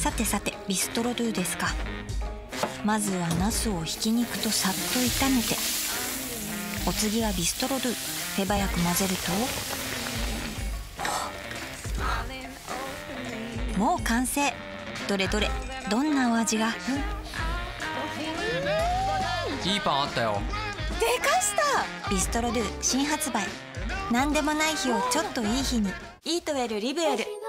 さてさてビストロドゥですか。まずはナスをひき肉とさっと炒めて、お次はビストロドゥ。手早く混ぜるともう完成。どれどれ、どんなお味が。 いいパンあったよ。 でかしたビストロドゥ新発売。なんでもない日をちょっといい日に。イートウェルリブエル。